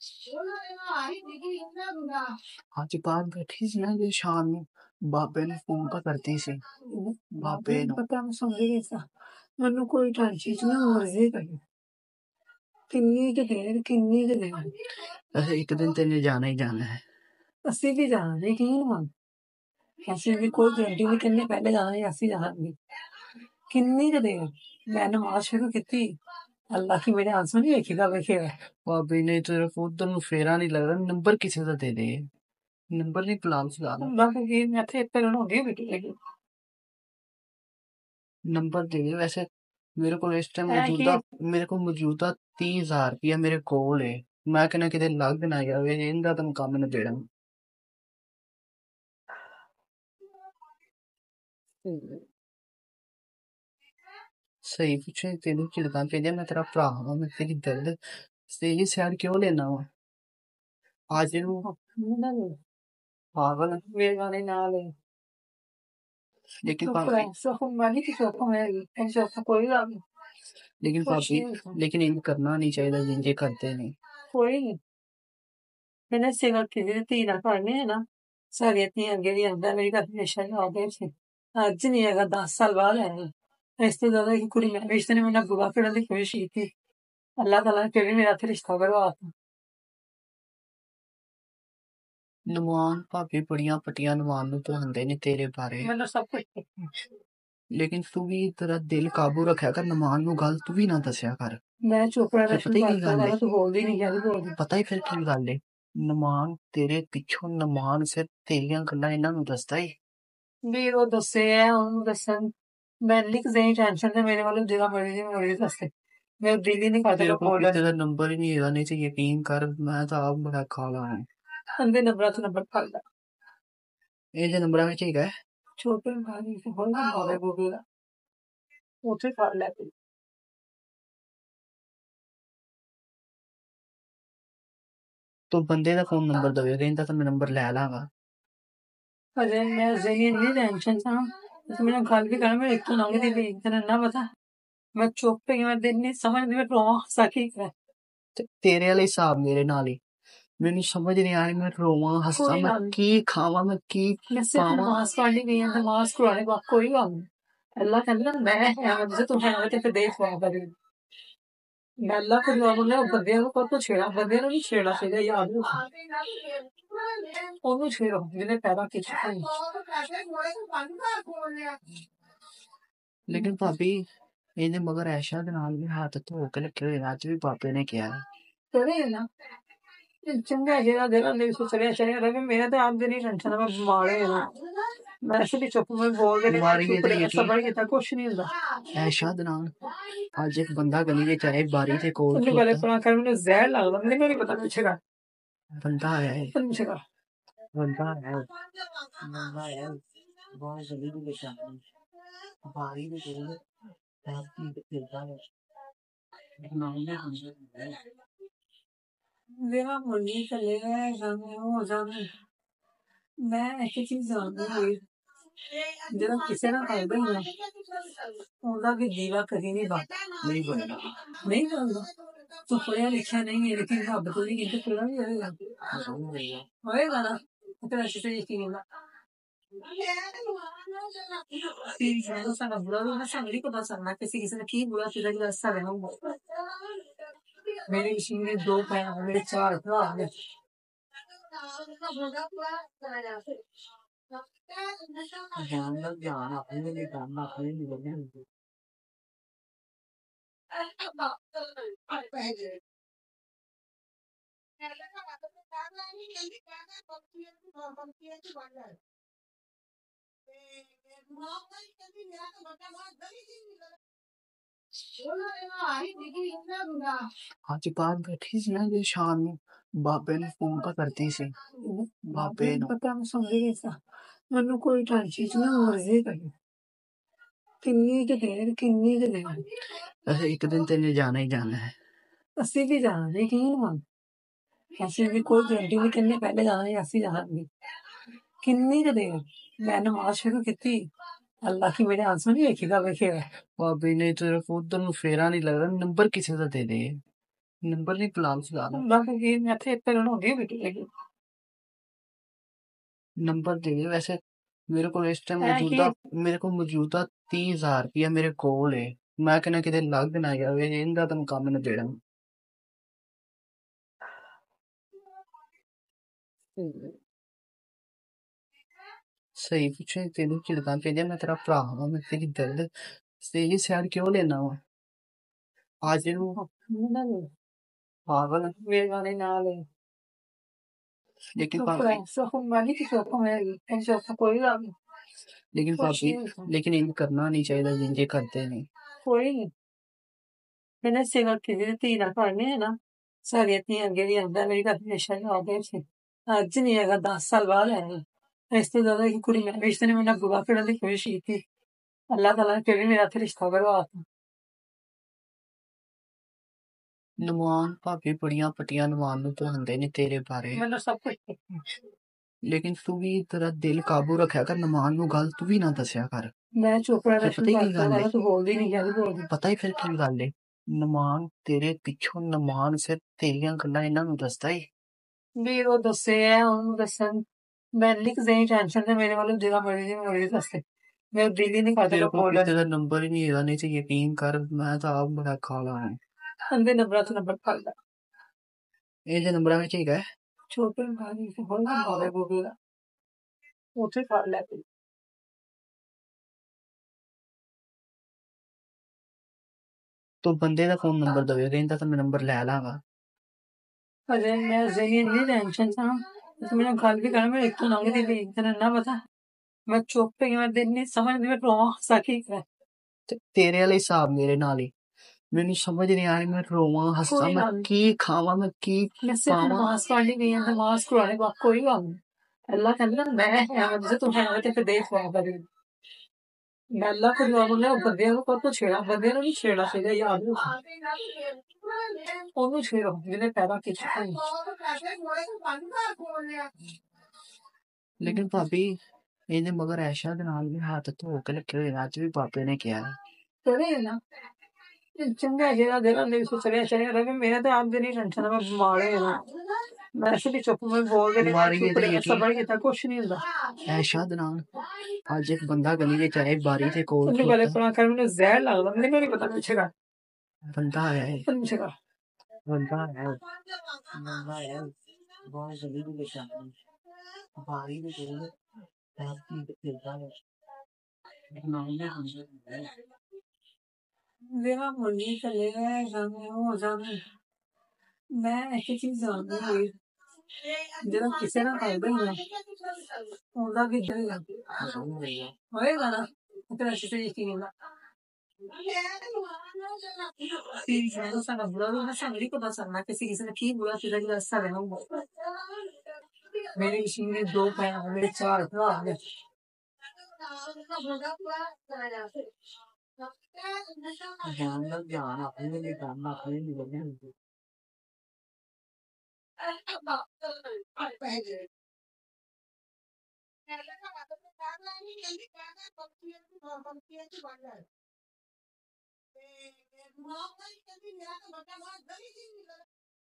ਅੱਜ ਬਾਹਰ ਬੈਠੀ ਸੀ ਨਾ ਜੇ ਸ਼ਾਮ ਨੂੰ ਬਾਬੇ ਨੂੰ ਫੋਨ ਤਾਂ ਕਰਦੀ ਸੀ ਬਾਬੇ ਨੂੰ ਪਤਾ ਮੈਂ ਸਮਝ ਗਈ ਸਾਂ ਮੈਨੂੰ ਕੋਈ ਟੈਨਸ਼ਨ ਨਾ ਮਰਜ਼ੀ ਕਰੀ ਕਿੰਨੀ ਕੁ ਦੇਰ ਅਸੀਂ ਇੱਕ ਦਿਨ ਤੈਨੂੰ ਜਾਣਾ ਹੀ ਜਾਣਾ ਹੈ ਅਸੀਂ ਵੀ ਜਾਣਾ ਯਕੀਨ ਮੰਨ ਅਸੀਂ ਵੀ ਕੋਈ ਗਰੰਟੀ ਨਹੀਂ ਕਿੰਨੇ ਪਹਿਲੇ ਜਾਣਾ ਹੈ ਅਸੀਂ ਜਾਣਾਂਗੇ ਕਿੰਨੀ ਕੁ ਦੇਰ ਮੈਂ ਨਮਾਜ਼ ਸ਼ੁਰੂ ਕੀਤੀ अल्लाह की मेरे आंसू नहीं देखेगा वेखेगा भाभी ने तेरे उधर ਨੂੰ ਫੇਰਾ ਨਹੀਂ ਲੱਗਦਾ ਨੰਬਰ ਕਿਸੇ ਦਾ ਦੇ ਦੇ ਨੰਬਰ ਨਹੀਂ ਪਲਾਨ ਸੁਣਾ ਬਾਕੀ ਮੈਂ ਤੇ ਇੱਥੇ ਹੋ ਗਈ ਬੇਟੀ ਨੰਬਰ ਦੇ ਦੇ ਵੈਸੇ ਮੇਰੇ ਕੋਲ ਇਸ ਟਾਈਮ ਮੌਜੂਦਾ 30,000 ਰੁਪਇਆ ਮੇਰੇ ਕੋਲ ਹੈ ਮੈਂ ਕਹਿੰਦਾ ਕਿਤੇ ਲੱਗ ਨਾ ਜਾਵੇ ਇਹਦਾ ਤਾਂ ਕੰਮ ਨੇੜਾਂ ਸਹੀ ਪੁੱਛੇ ਤੈਨੂੰ ਝਿੜਕਾਂ ਪੈਂਦੀਆਂ ਮੈਂ ਤੇਰਾ ਭਰਾ ਹਾਂ ਮੈਂ ਤੇਰੀ ਦਿਲ ਸਹੀ ਸਿਆੜ ਕਿਉਂ ਲੈਣਾ ਵਾ ਅੱਜ ਨੂੰ ਪਾਗਲ ਮੇਰੇ ਗਾਣੇ ਨਾਲ लेकिन लेकिन भाभी लेकिन इन करना नहीं चाहिए जिंजे करते नहीं कोई नहीं मैंने सेवा की धी ना पढ़ने है ना सारी इतनी अगे भी आंदा मेरी हमेशा आ गए थे अज नहीं है 10 साल बाद है इस तो ज्यादा की कुड़ी मैं रिश्ते ने मैंने बुआ फिर की कोशिश की थी अल्लाह ताला ने फिर भी मेरा रिश्ता करवाता ਨਮਾਨ ਭਾਵੇਂ ਬੜੀਆਂ ਪਟੀਆਂ ਨਮਾਨ ਨੂੰ ਪੜਾਉਂਦੇ ਨੇ ਤੇਰੇ ਬਾਰੇ ਮੈਨੂੰ ਸਭ ਕੁਝ ਲੇਕਿਨ ਤੂੰ ਵੀ ਤੇਰਾ ਦਿਲ ਕਾਬੂ ਰੱਖਿਆ ਕਰ ਨਮਾਨ ਨੂੰ ਗੱਲ ਤੂੰ ਵੀ ਨਾ ਦੱਸਿਆ ਕਰ ਮੈਂ ਚੁੱਪ ਰਹਿ ਪਤਾ ਹੀ ਕੀ ਗੱਲ ਹੈ ਤੂੰ ਬੋਲਦੀ ਨਹੀਂ ਬੋਲਦੀ ਪਤਾ ਹੀ ਫਿਰ ਕੀ ਗੱਲ ਹੈ ਨਮਾਨ ਤੇਰੇ ਪਿੱਛੋਂ ਨਮਾਨ ਸਿਰ ਤੇਰੀਆਂ ਗੱਲਾਂ ਇਹਨਾਂ ਨੂੰ ਦੱਸਦਾ ਹੀ ਵੀ ਉਹ ਦੱਸੇ ਆ ਉਹਨੂੰ ਦੱਸਣ ਮੈਂ ਲਿਖ ਦੇ ਟੈਨਸ਼ਨ ਤੇ ਮੇਰੇ ਵੱਲੋਂ ਜਿਹੜਾ ਮਰਜ਼ੀ ਦੱਸੇ ਮੈਂ ਦਿਲ ਹੀ ਨਹੀਂ ਕਰਦਾ ਤੇਰਾ ਨੰਬਰ ਹੀ ਨਹੀਂ ਹੈਗਾ ਨਹੀਂ ਤੇ ਯਕੀਨ ਕਰ ਮੈਂ ਤਾਂ ਆਪ ਬੜਾ ਖਾਲਾ ਹਾਂ अंदे नंबर तो नंबर फल दा ये जो नंबर में ठीक है छोटे भाई से बोल ना बाबे बोला उठे फल ले तो बंदे का फोन नंबर दवे कहंदा तो मैं नंबर ले लांगा अरे मैं जही नहीं टेंशन सा तो मैंने गल भी करना मैं एक तो नाम दी इतना ना पता मैं चुप पे मैं दिन नहीं समझ नहीं मैं रोवा सकी है तेरे वाले हिसाब मेरे नाल ही ਮੈਨੂੰ ਸਮਝ ਨਹੀਂ ਆ ਰਹੀ ਮੈਂ ਰੋਵਾਂ ਹੱਸਾਂ ਮੈਂ ਕੀ ਖਾਵਾਂ ਮੈਂ ਕੀ ਪਾਵਾਂ ਨਮਾਜ਼ ਪੜ੍ਹਨੀ ਗਈ ਹਾਂ ਨਮਾਜ਼ ਕੁਰਾਨ ਪਾਕ ਕੋਈ ਗੱਲ ਨਹੀਂ ਅੱਲਾਹ ਕਹਿੰਦਾ ਮੈਂ ਹੈ ਜੇ ਤੂੰ ਹੈ ਤੇ ਫਿਰ ਦੇਖ ਵਾ ਬਰੇ ਮੈਂ ਅੱਲਾਹ को दुआ बोलने ਬੰਦਿਆਂ ਨੂੰ ਕੋ ਛੇੜਾ ਬੰਦਿਆਂ ਨੂੰ ਨਹੀਂ ਛੇੜਾ ਚਾਹੀਦਾ ਯਾਦ ਰੱਖੋ ਉਹਨੂੰ ਛੇੜੋ ਜਿਹਨੇ ਪੈਦਾ ਕੀਤਾ ਲੇਕਿਨ ਭਾਬੀ ਇਹਨੇ ਮਗਰ ਐਸ਼ਾ ਦੇ ਨਾਲ ਵੀ ਹੱਥ ਧੋ ਕੇ ਰੱਖੇ ਹੋਏ ਅੱਜ ਵੀ ਬਾਬੇ ਨੇ ਕਿਹਾ ਤੇਰੇ ਨਾ चंगा जेड़ा जेड़ा नहीं सोचरिया चलिया रहे मेरा तो आप नहीं टेंशन मैं बीमार है ना मैं ऐसे भी चुप में बोल के नहीं सबर किता कुछ नहीं हुंदा ऐशा दे नाल आज एक बंदा गली विच आया बारी ते कोल उन्हें गले पड़ा कर मैंने जहर लगदा मैंने नहीं पता पीछे का बंदा आया है पीछे का बंदा आया बहुत जल्दी भी लेके आया बारी में कोल ऐसी खेलता है नाम ने मेरा मन नहीं चलेगा जाने हो जाने मैं ऐसी चीज जानती जरा किसी ना फायदा ही ना उनका भी जीवा कहीं नहीं बात नहीं बनना नहीं बनना तो पढ़ा लिखा नहीं है लेकिन रब तो नहीं कहते पढ़ा नहीं होएगा ना तेरा अच्छे से यकीन होगा बुरा तो ना नहीं पता चलना किसी किसी ने की बुरा सीधा जो ऐसा रहना मेरे इसी में 2 पैर मेरे 4 भरा है ध्यान लग ध्यान अपने लिए करना अपने लिए करना ਅੱਜ ਬਾਹਰ ਬੈਠੀ ਸੀ ਨਾ ਜੇ ਸ਼ਾਮ ਨੂੰ ਬਾਬੇ ਨੂੰ ਫੋਨ ਤਾਂ ਕਰਦੀ ਸੀ ਬਾਬੇ ਨੂੰ ਪਤਾ ਮੈਂ ਸਮਝ ਗਈ ਸਾਂ ਮੈਨੂੰ ਕੋਈ ਟੈਨਸ਼ਨ ਨਾ ਮਰਜ਼ੀ ਕਰੀ ਕਿੰਨੀ ਕੁ ਦੇਰ ਅਸੀਂ ਇੱਕ ਦਿਨ ਤੈਨੂੰ ਜਾਣਾ ਹੀ ਜਾਣਾ ਹੈ ਅਸੀਂ ਵੀ ਜਾਣਾ ਯਕੀਨ ਮੰਨ ਅਸੀਂ ਵੀ ਕੋਈ ਗਰੰਟੀ ਨਹੀਂ ਕਿੰਨੇ ਪਹਿਲੇ ਜਾਣਾ ਹੈ ਅਸੀਂ ਜਾਣਾਂਗੇ ਕਿੰਨੀ ਕੁ ਦੇਰ ਮੈਂ ਨਮਾਜ਼ ਸ਼ੁਰੂ ਕੀਤੀ अल्लाह की मेरे आंसू नहीं देखेगा वेखेगा भाभी ने तेरे उधर ਨੂੰ ਫੇਰਾ ਨਹੀਂ ਲੱਗਦਾ ਨੰਬਰ ਕਿਸੇ ਦਾ ਦੇ ਦੇ नंबर नहीं फिलहाल फिलहाल बाकी मैं थे पे हो गई बेटी लेकिन नंबर दे दे वैसे मेरे को इस टाइम मौजूदा 30,000 रुपया मेरे कोल है मैं कहना किते लग ना जावे इनका तुम काम न देना सही कुछ तेन चिड़का पे मैं तेरा भरा वा मैं तेरी दिल सही सैड क्यों लेना वा आज पागल मेरे गाने ना ले लेकिन कोई लेकिन भाभी लेकिन इन करना नहीं चाहिए जिंजे करते नहीं कोई नहीं मैंने सेवा की धी ना पढ़ने है ना सारी धीयां अगे आंदा मेरी घर हमेशा जवाब दे अज नहीं है 10 साल बाद है इस तो ज्यादा की कुड़ी मैं रिश्ते ने मैंने बुरा फिरने की कोशिश की थी अल्लाह ताला ने फिर भी मेरा रिश्ता करवा नमान भाभी बड़ियां पटियां नमान नु भुलांदे ने तेरे बारे मैंने सब कुछ लेकिन तू भी तेरा दिल काबू रखा कर नमान नु गल तू भी ना दसिया कर मैं चुप रहा पता ही की गल है तू बोलदी नहीं क्या बोलदी पता ही फिर की गल है नमान तेरे पिछों नमान सिर तेरियां गल्लां इन्हां नु दसदा ही ਵੀਰ ਉਹ ਦੱਸੇ ਆ ਉਹਨੂੰ ਦੱਸਣ ਮੈਂ ਲਿਖ ਦੇਣੀ ਟੈਨਸ਼ਨ ਤੇ ਮੇਰੇ ਵੱਲੋਂ ਜਿਹੜਾ ਮਰਜ਼ੀ ਦੱਸੇ ਮੇਰਾ ਦਿਲ ਹੀ ਨਹੀਂ ਕਰਦਾ तेरे को ਬੋਲਣ किसी का नंबर ही नहीं है नहीं चाहिए यकीन कर मैं तो आप बड़ा काला हूँ ਅੰਦੇ ਨੰਬਰਾਂ ਤੋਂ ਨੰਬਰ ਫੜ ਲਾ ये जो नंबर में चाहिए है ਛੋਟੇ ਭਾਈ से ਹੋਰ ਨਾ ਹੋਵੇ ਬੋਲਦਾ ਉੱਥੇ ਫੜ ਲੈ ਤੂੰ तो बंदे का फोन नंबर दवे कहता तो मैं नंबर ले लांगा अरे मैं जही नहीं टेंशन था तो मैंने गल भी करना मैं एक तो लंघ दी गई तेरे ना पता मैं चुप पे मैं दिन नहीं समझ नहीं मैं रोवा साकी है तेरे वाले हिसाब मेरे नाल ही मैंने समझ नहीं आ रही मैं रोवां हंसा मैं की खावा मैं की मैं सिर्फ नमाज पढ़नी गई है नमाज कुरान पाक कोई गल नहीं अल्लाह कहंदा मैं है मुझे तू है ते फिर देख हुआ करी मैं अल्लाह को दुआ बोले बंदे को कब छेड़ा बंदे नहीं छेड़ा सीधा याद ਉਹਨੂੰ ਛੇੜੋ ਜਿਹਨੇ ਪੈਦਾ ਕੀਤਾ लेकिन भाभी ਇਹਨੇ ਮਗਰ ਐਸ਼ਾ ਦੇ ਨਾਲ ਵੀ ਹੱਥ ਧੋ ਕੇ ਰੱਖੇ ਹੋਏ ਅੱਜ ਵੀ ਪਾਪੇ ਨੇ ਕਿਹਾ ਕਰੇ ਨਾ ਚੰਗਾ ਜਿਹੜਾ ਨਹੀਂ ਸੋਚਿਆ ਸ਼ਰਿਆ ਰਵੇ ਮੇਰਾ ਤਾਂ ਆਪ ਦੀ ਨਹੀਂ ਟੈਨਸ਼ਨ ਮੈਂ ਬਿਮਾਰ ਹਾਂ ਮੈਂ ਸਿੱਧੀ ਚੁੱਪ ਮੈਂ ਬੋਲ ਕੇ ਨਹੀਂ ਸਬਰ ਕੀਤਾ ਕੁਛ ਨਹੀਂ ਹੁੰਦਾ ਐਸ਼ਾ ਦੇ ਨਾਲ ਅੱਜ ਇੱਕ ਬੰਦਾ ਗਲੀ ਦੇ ਚਾਹੇ ਬਾਰੀ ਤੇ ਕੋਲ ਉਹਨੂੰ ਗਲੇ ਪਾ ਕਰ ਮੈਨੂੰ ਜ਼ਹਿਰ ਲੱਗਦਾ ਮੈਨੂੰ ਨਹੀਂ ਪਤਾ ਪੁੱਛੇਗਾ ਬੰਦਾ ਆਇਆ ਹੈ ਪੁੱਛੇਗਾ ਬੰਦਾ ਆਇਆ बहुत जल्दी भी लेकर आना बारी में कोल रास्ती पे खेलता है नाम में हमसे मेरा मुन्नी चलेगा जाने हो जाने मैं ऐसी चीज जानती हूँ जरा किसी ना फायदा ही है ਉਹਦਾ ਵੀ ਹੋਏਗਾ ਨਾ ਇਤਨਾ ਕਿਸੇ ਯਕੀਨ ਨਾ सारा बुरा भी ना सामने को बस करना किसी ने ठीक बुरा सीधा सीधा अच्छा रहना मेरे इसी में 2 पैर मेरे 4 भरा है जान अपने लिए काम अपने लिए बने